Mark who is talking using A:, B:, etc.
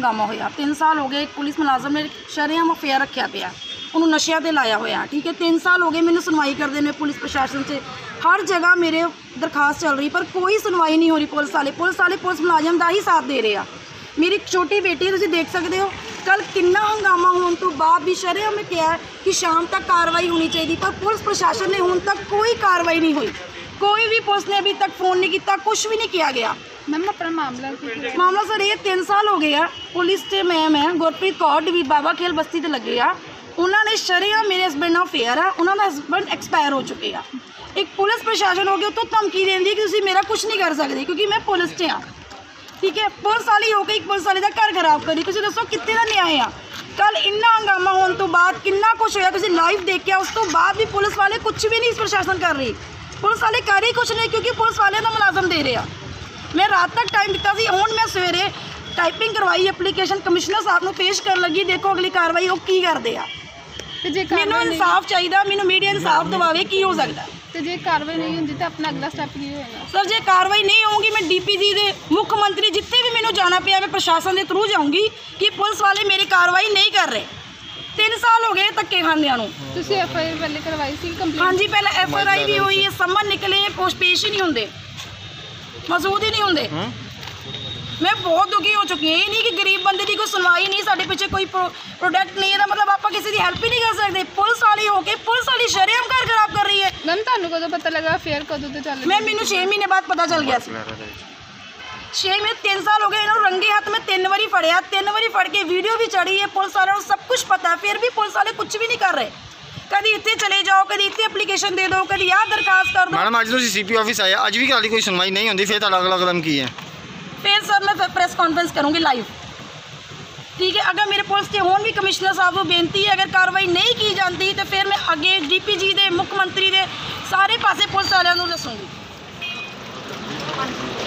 A: हंगामा होया। 3 साल हो गए एक पुलिस मुलाजम ने शरेआम अफेयर रखा पिया, उन्होंने नशिया ते लाया होया, ठीक है। 3 साल हो गए मैंने सुनवाई करते हैं पुलिस प्रशासन से, हर जगह मेरे दरखास्त चल रही पर कोई सुनवाई नहीं हो रही। पुलिस मुलाजम का ही साथ दे रहे हैं। मेरी छोटी बेटी तुसीं देख सकते हो, कल कितना हंगामा होने तो बाद भी शरेआम में क्या है कि शाम तक कार्रवाई होनी चाहिए, पर पुलिस प्रशासन ने हुण तक कोई कार्रवाई नहीं हुई। कोई भी पुलिस ने अभी तक फ़ोन नहीं किया, कुछ भी नहीं किया गया।
B: मैम अपना
A: मामला सर ये 3 साल हो गए आ पुलिस से मैम है गुरप्रीत कौर डी बाबा खेल बस्ती से लगे आ, उन्होंने शरेआम मेरे हसबैंड नाल अफेयर है, उन्होंने हसबैंड एक्सपायर हो चुके हैं। एक पुलिस प्रशासन हो गया तो धमकी देंदी कि तुसीं मेरा कुछ नहीं कर सकते क्योंकि मैं पुलिस च हाँ, ठीक है। पुलिस वाली हो के एक पुलिस वाले का घर खराब करी, तुसीं दसो कितने का न्याय आ। कल इन्ना हंगामा होने तो बाद कितना कुछ होया, तुसीं लाइव देखिया, उस तो बाद भी पुलिस वाले कुछ भी नहीं प्रशासन कर रही, पुलिस वाले कर ही कुछ नहीं क्योंकि पुलिस वाले का मुलाजम दे रहे हैं। मैं रात तक टाइम दिता सी, हुण मैं सवेरे टाइपिंग करवाई एप्लीकेशन कमिश्नर साहब को पेश कर लगी, देखो अगली कार्रवाई वो की करते हैं। मैनूं इंसाफ चाहिए, मैनूं मीडिया इंसाफ दवावे, की हो सकता है।
B: तो जे कार्रवाई नहीं होंदी तो अपना अगला स्टैप की होएगा?
A: सर जे कार्रवाई नहीं होगी मैं DPG दे मुख्यमंत्री जितने भी मैनूं जाना पिया मैं प्रशासन के थ्रू जाऊँगी कि पुलिस वाले मेरी कार्रवाई नहीं कर रहे। 3 साल हो गए धक्के खांदियां नूं।
B: तुसीं FIR पहले करवाई सी कंप्लेंट?
A: हाँ जी, पहले FRI भी हुई है, समन निकले पोस्ट पेश ही नहीं होंगे, मौजूद ही नहीं होंगे। मैं बहुत दुखी हो चुकी हूँ। ये नहीं कि गरीब बंदे की कोई सुनवाई नहीं, साढ़े पीछे कोई प्रोडक्ट नहीं है, मतलब आप किसी की हेल्प ही नहीं कर सकते। पुलिस वाली होके पुलिस वाली शरेआम घर खराब कर रही है।
B: मैम तुहानूं कदों पता लगा अफेयर कदों तो चल?
A: मैम मैनूं 6 महीने बाद पता चल गया। 6 महीने 3 साल हो गए इन्होंने रंगे हाथ में 3 बारी फड़िया, 3 बारी फड़ के वीडियो भी चढ़ी है, पुलिस वालों को सब कुछ पता है, फिर भी पुलिस वाले कुछ भी नहीं कर रहे। कभी इतने चले जाओ, कभी इतने एप्लीकेशन दे दो, कभी यहाँ दरखास्त कर दो।
C: मैडम अज तुसीं CP ऑफिस आए, अज भी कोई सुनवाई नहीं होंदी, फिर तुहाडा अगला कदम की है?
A: फिर सर मैं प्रेस कॉन्फ्रेंस करूँगी लाइव, ठीक है। अगर मेरे पुलिस के होन भी कमिश्नर साहब को बेनती है, अगर कार्रवाई नहीं की जाती तो फिर मैं अगे DPG दे मुख्यमंत्री दे सारे पासे पुलिस वालों को दसूँगी।